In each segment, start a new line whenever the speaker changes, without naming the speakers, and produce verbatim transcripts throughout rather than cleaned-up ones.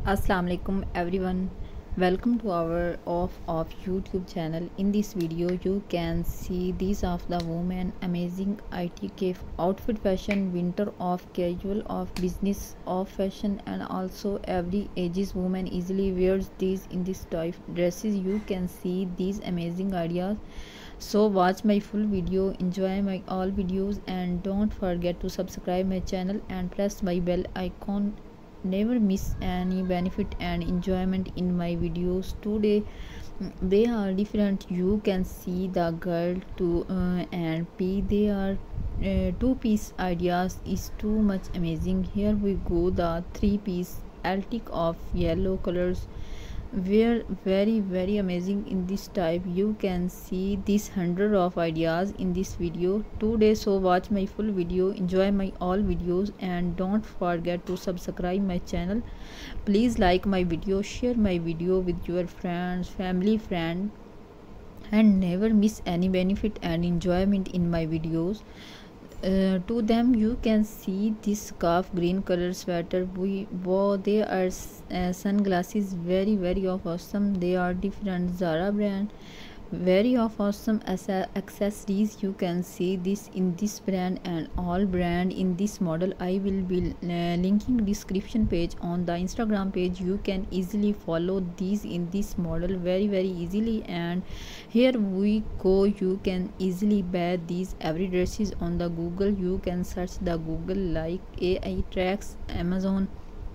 Assalamu alaikum everyone. Welcome to our off of YouTube channel. In this video you can see these of the women amazing I T K outfit fashion, winter of casual, of business, of fashion, and also every ages woman easily wears these in this type dresses. You can see these amazing ideas. So watch my full video, enjoy my all videos, and don't forget to subscribe my channel and press my bell icon. Never miss any benefit and enjoyment in my videos. Today they are different. You can see the girl to uh, and p they are uh, two piece ideas is too much amazing. Here we go, the three piece altic of yellow colors were very very amazing in this type. You can see this hundred of ideas in this video today. So watch my full video, enjoy my all videos, and don't forget to subscribe my channel. Please like my video, share my video with your friends, family, friend, and never miss any benefit and enjoyment in my videos. Uh, to them you can see this scarf, green color sweater. We wow, they are uh, sunglasses, very very of awesome. They are different Zara brand, very of awesome accessories. You can see this in this brand and all brand in this model. I will be uh, linking description page on the Instagram page. You can easily follow these in this model very very easily. And here we go, you can easily buy these every dresses on the Google. You can search the Google like A I tracks, Amazon,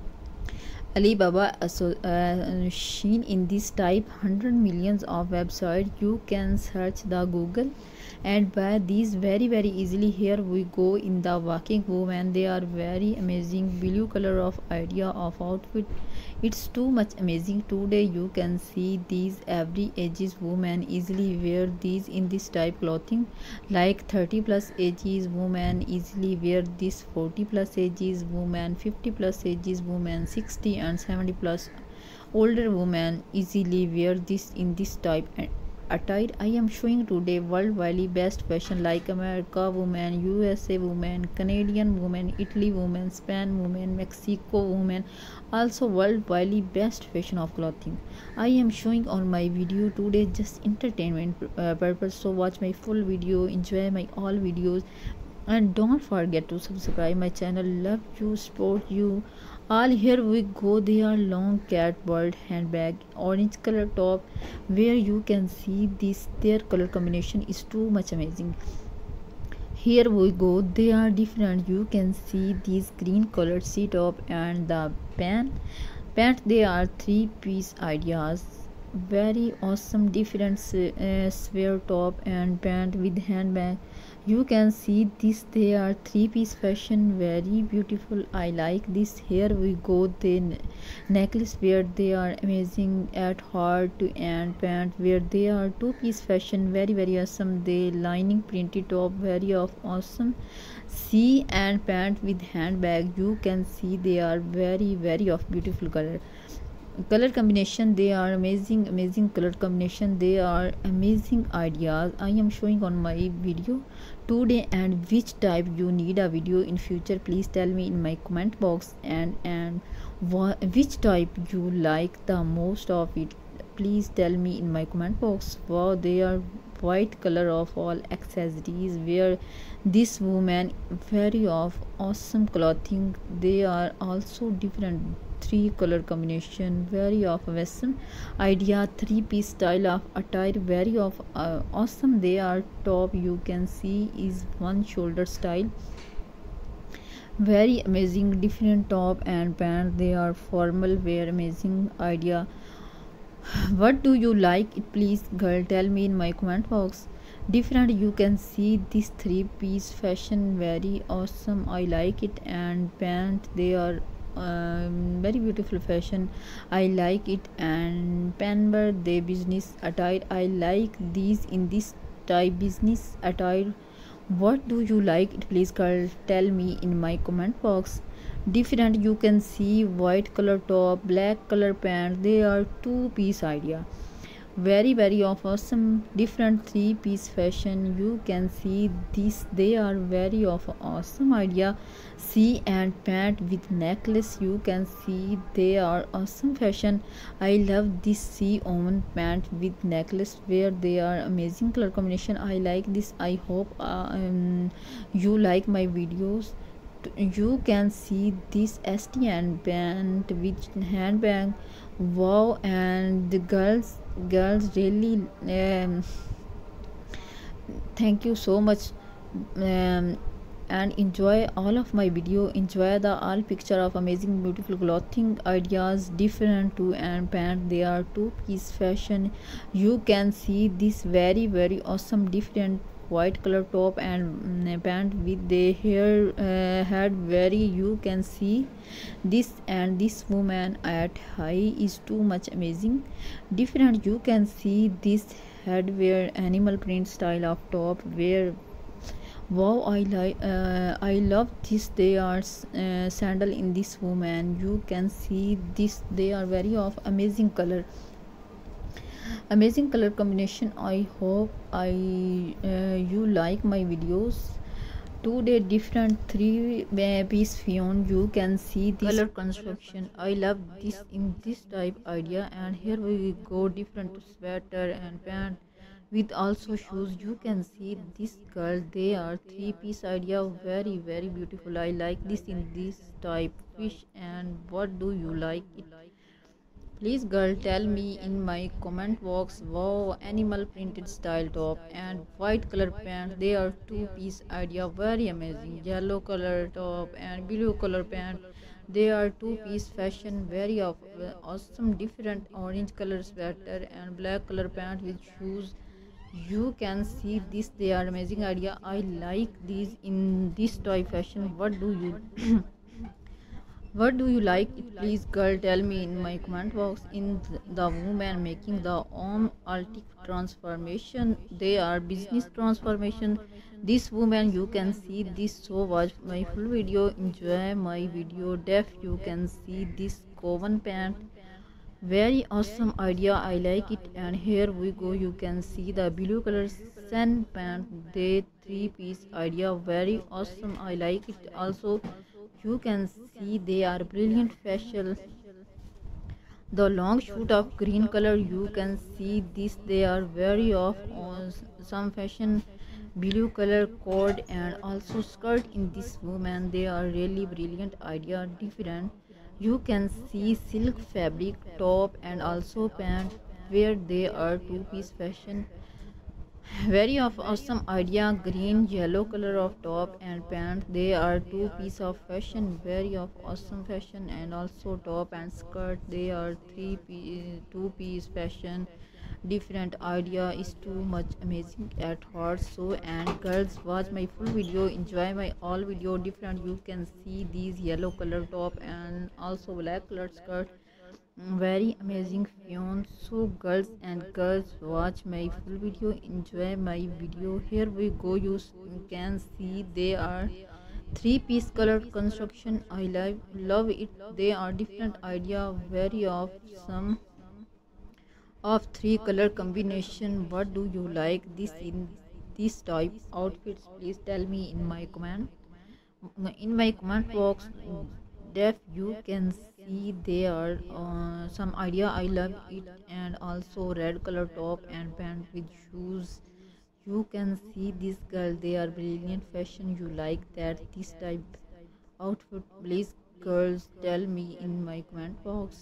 Alibaba, uh, so uh, Shein. In this type hundred millions of website, you can search the Google and buy these very very easily. Here we go in the working woman. They are very amazing blue color of idea of outfit. It's too much amazing. Today you can see these every ages woman easily wear these in this type clothing, like thirty plus ages woman easily wear this, forty plus ages woman, fifty plus ages woman, sixty and seventy plus older woman easily wear this in this type attire. I am showing today worldwide best fashion like America woman, U S A woman, Canadian woman, Italy woman, Spain woman, Mexico woman, also worldwide best fashion of clothing. I am showing on my video today just entertainment uh, purpose. So watch my full video, enjoy my all videos, and don't forget to subscribe my channel. Love you, support you all. Here we go, they are long cat bird handbag, orange color top, where you can see this their color combination is too much amazing. Here we go, they are different. You can see this green colored sea top and the pant pant they are three piece ideas, very awesome different uh, swear top and pant with handbag. You can see this, they are three piece fashion, very beautiful. I like this. Here we go, the necklace where they are amazing at heart and pant where they are two piece fashion, very very awesome. They lining printed top, very of awesome. See, and pant with handbag. You can see they are very very of beautiful color color combination. They are amazing amazing color combination. They are amazing ideas. I am showing on my video today. And which type you need a video in future, please tell me in my comment box. And and which type you like the most of it, please tell me in my comment box. Wow, they are white color of all accessories where this woman very of awesome clothing. They are also different three color combination, very of awesome idea. Three piece style of attire, very of uh, awesome. They are top, you can see is one shoulder style, very amazing different top and pant. They are formal wear, amazing idea. What do you like it, please girl tell me in my comment box. Different, you can see this three piece fashion, very awesome. I like it. And pant, they are um, very beautiful fashion, I like it. And pamper, they business attire, I like these in this type business attire. What do you like it, please girl tell me in my comment box. Different, you can see white color top, black color pant. They are two piece idea, very very of awesome different three piece fashion. You can see this, they are very of awesome idea. See and pant with necklace, you can see they are awesome fashion. I love this see woman pant with necklace where they are amazing color combination. I like this. I hope uh, um, you like my videos. You can see this S T N band with handbag. Wow, and the girls girls really um, thank you so much, um, and enjoy all of my video. Enjoy the all picture of amazing beautiful clothing ideas different to and pant. They are two piece fashion. You can see this very very awesome different white color top and mm, pant with the hair uh, had very. You can see this, and this woman at high is too much amazing different. You can see this headwear animal print style of top where. Wow, I like uh, I love this. They are uh, sandal in this woman. You can see this, they are very of amazing color, amazing color combination. I hope I uh, you like my videos today. Different three uh, piece fion. You can see this color construction. I love this in this type idea. And here we go different sweater and pant with also shoes. You can see this girl, they are three piece idea, very very beautiful. I like this in this type fish. And what do you like it? Please girl tell me in my comment box. Wow, animal printed style top and white color pant, they are two piece idea, very amazing. Yellow color top and blue color pant, they are two piece fashion, very of, uh, awesome different. Orange color sweater and black color pant with shoes. You can see this, they are amazing idea. I like these in this toy fashion. What do you what do you like it? Please girl tell me in my comment box. In th- the woman making the own altic transformation, they are business transformation. This woman, you can see this. So watch my full video, enjoy my video def. You can see this coven pant, very awesome idea. I like it. And here we go, you can see the blue color sun pant, they three piece idea, very awesome. I like it also. You can see they are brilliant facial. The long shoot of green color, you can see this, they are very off on some fashion. Blue color cord and also skirt in this woman, they are really brilliant idea different. You can see silk fabric top and also pant where they are two piece fashion, very of awesome idea. Green yellow color of top and pant, they are two piece of fashion, very of awesome fashion. And also top and skirt, they are three piece two piece fashion, different idea is too much amazing at heart. So and girls watch my full video, enjoy my all video different. You can see these yellow color top and also black color skirt, very amazing fion. So girls and girls watch my full video, enjoy my video. Here we go, you s- can see they are three piece color construction. I love love it. They are different idea, very awesome of three color combination. What do you like this in this type outfits? Please tell me in my comment in my comment box def. You can see there are uh, some idea. I love it. And also red color top and pant with shoes. You can see this girl, they are brilliant fashion. You like that this type outfit? Please girls tell me in my comment box.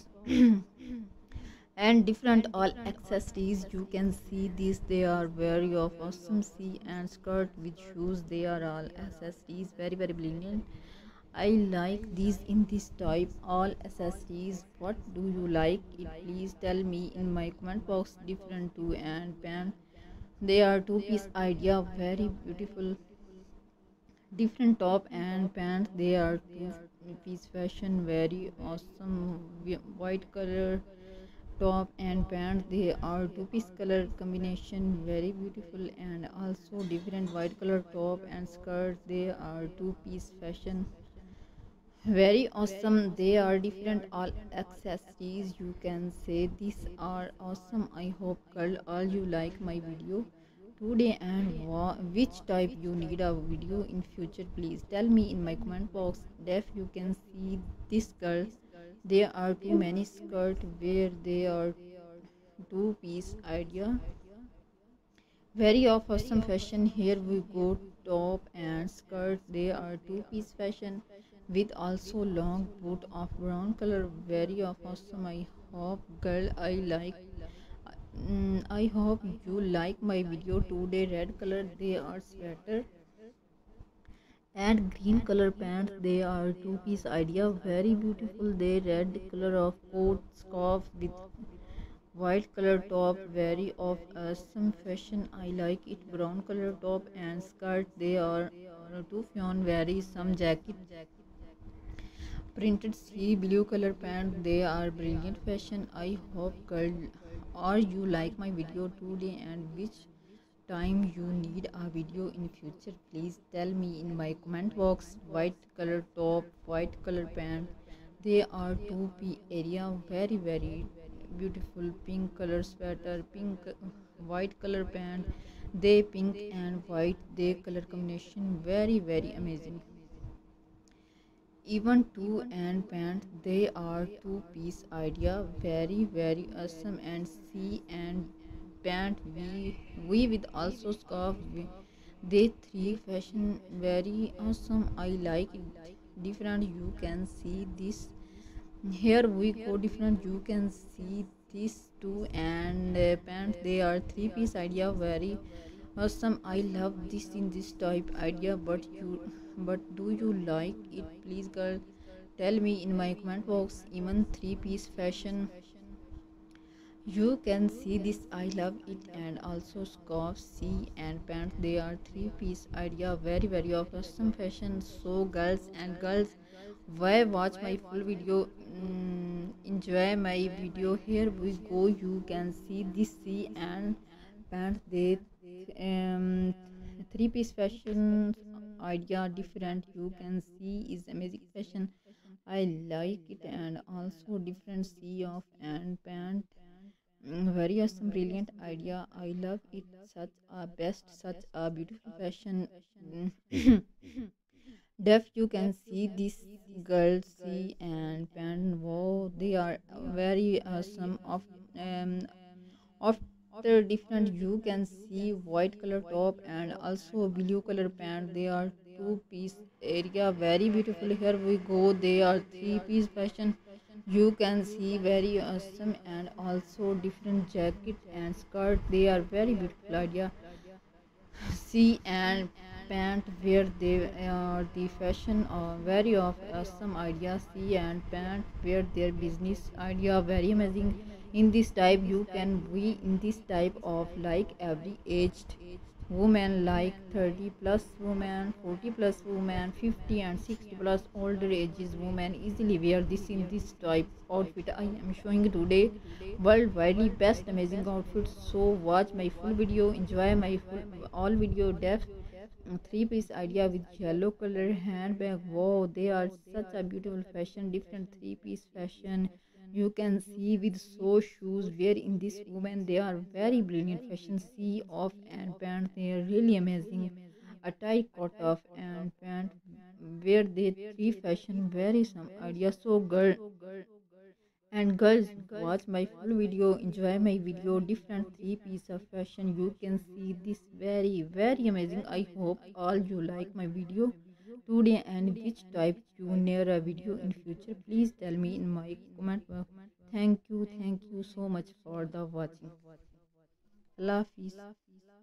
And different all accessories, you can see these, they are very of awesome. See and skirt with shoes, they are all accessories, very very brilliant. I like these in this type all accessories. What do you like it? Please tell me in my comment box. Different too and pant, they are two piece idea, very beautiful. Different top and pants, they are two piece fashion, very awesome. White color top and pants, they are two piece color combination, very beautiful. And also different white color top and skirt, they are two piece fashion, Very awesome. They are different all accessories. You can say these are awesome. I hope girl all you like my video today and wha- which type you need a video in future. Please tell me in my comment box. Def you can see this girl. There are too many skirt where they are two piece idea. Very of awesome fashion. Here we go top and skirt. They are two piece fashion with also long boot of brown color. Very of awesome. I hope girl I like. Mm, I hope you like my video today. Red color they are sweater and green color pants. They are two piece idea. Very beautiful. They red color of coat scarf with white color top, very of awesome fashion. I like it. Brown color top and skirt. They are uh, two fawn very some jacket. Printed sea blue color pant. They are brilliant fashion. I hope girl or you like my video today and which time you need a video in future. Please tell me in my comment box. White color top, white color pant. They are two p area. Very very beautiful. Pink color sweater, pink white color pant. They pink and white. They color combination very very amazing. Even two and pant they are two piece idea. Very very awesome. And C and pant we we with also scarf we, they three fashion very awesome. I like it different. You can see this. Here we go different. You can see these two and uh, pants. They are three piece idea. Very awesome. I love this in this type idea. But you, but do you like it? Please, girl, tell me in my comment box. Even three piece fashion. You can see this. I love it. And also scarf, C and pants. They are three piece idea. Very very awesome fashion. So girls and girls, why watch my full video? Mm, enjoy my video. Here we go. You can see this C and pants. They um three piece fashion idea different. You can see is amazing fashion. I like it. And also different C of and pant. Mm, very awesome, brilliant idea. I love it. Such a best, such a beautiful fashion. Mm. Deaf, you can see this girl see and pen. Wow, they are very awesome. Of um, after different, you can see white color top and also blue color pant. They are two piece area. Very beautiful. Here we go. They are three piece fashion. You can see very awesome and also different jacket and skirt. They are very beautiful idea. See and pant where they are the fashion or very of awesome idea. See and pant where their business idea very amazing. In this type you can be in this type of like every aged woman like thirty plus woman, forty plus woman, fifty and sixty plus older ages woman easily wear this in this type outfit I am showing today. Worldwide best amazing outfits. So watch my full video, enjoy my full all video depth. Mm, three piece idea with yellow color handbag. Wow, they are such a beautiful fashion. Different three piece fashion. You can see with so shoes where in this woman they are very brilliant fashion. See off and pants. They are really amazing. A tie cut off and pant where they three fashion very some idea. So girl and girls, watch my full video, enjoy my video, different three piece of fashion. You can see this very, very amazing. I hope all you like my video today and which type you near a video in future. Please tell me in my comment box. Thank you, thank you so much for the watching. Allah Hafiz.